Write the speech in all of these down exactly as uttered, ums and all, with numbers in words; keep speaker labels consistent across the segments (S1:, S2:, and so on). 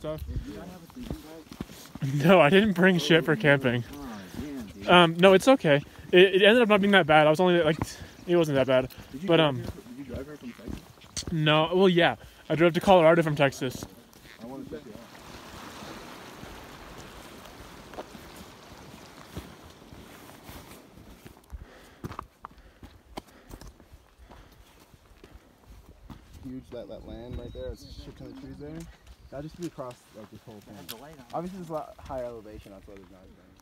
S1: stuff. No, I didn't bring shit for camping. Um, no, it's okay. It, it ended up not being that bad. I was only like, it wasn't that bad. But um,
S2: did you drive here from Texas?
S1: No, well, yeah, I drove to Colorado from Texas.
S2: I want to check it out. Huge that, that land right there. It's a shit ton of trees there. That'll just be across like this whole thing. Obviously, it's a lot higher elevation. That's why there's not as many.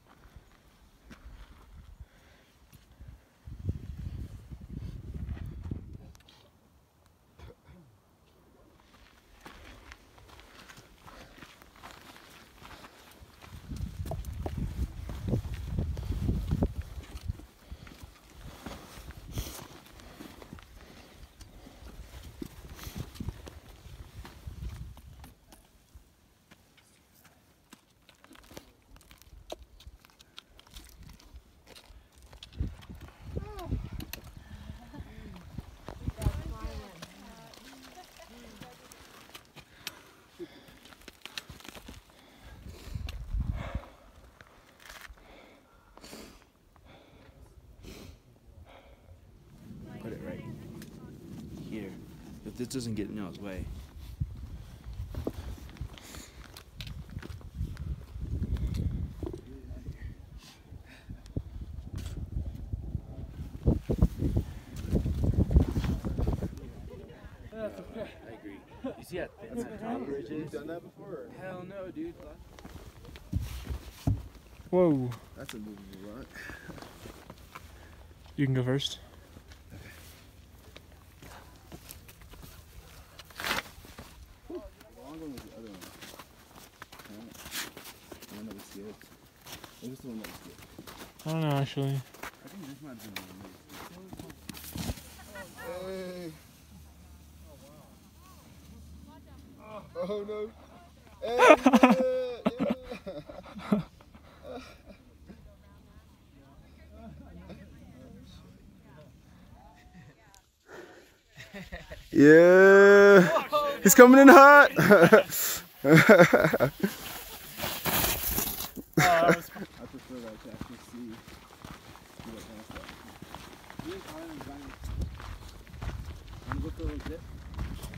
S3: Put it right here. If this doesn't get in y'all's way.
S4: That's okay.
S3: I agree. You see how thin that top bridge is?
S2: You've done that before?
S3: Hell no, dude.
S1: Whoa.
S2: That's a movable rock.
S1: You can go first.
S2: The long one was the other one. The one that was skipped. It was the one that was skipped.
S1: I don't know, actually.
S2: I think this might have been the one. Hey. Oh no. Hey, yeah, yeah. Yeah. He's coming in hot.
S1: Uh, I was
S2: I prefer that to actually see. see what kind of stuff. You and Tyler and Brian. Want to go for a little dip?